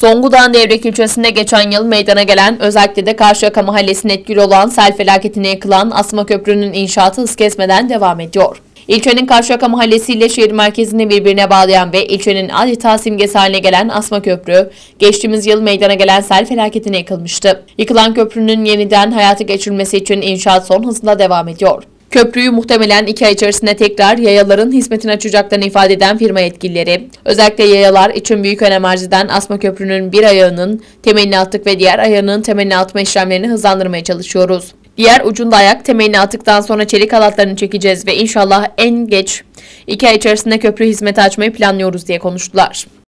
Zonguldak'ın Devrek ilçesinde geçen yıl meydana gelen, özellikle de Karşıyaka mahallesine etkili olan sel felaketine yıkılan Asma Köprü'nün inşaatı hız kesmeden devam ediyor. İlçenin Karşıyaka mahallesiyle şehir merkezini birbirine bağlayan ve ilçenin adeta simgesi haline gelen Asma Köprü, geçtiğimiz yıl meydana gelen sel felaketine yıkılmıştı. Yıkılan köprünün yeniden hayata geçirilmesi için inşaat son hızla devam ediyor. Köprüyü muhtemelen 2 ay içerisinde tekrar yayaların hizmetine açacaklarını ifade eden firma yetkilileri, özellikle yayalar için büyük önem arz eden Asma Köprü'nün bir ayağının temelini attık ve diğer ayağının temelini atma işlemlerini hızlandırmaya çalışıyoruz. Diğer ucunda ayak temelini attıktan sonra çelik halatlarını çekeceğiz ve inşallah en geç 2 ay içerisinde köprü hizmeti açmayı planlıyoruz diye konuştular.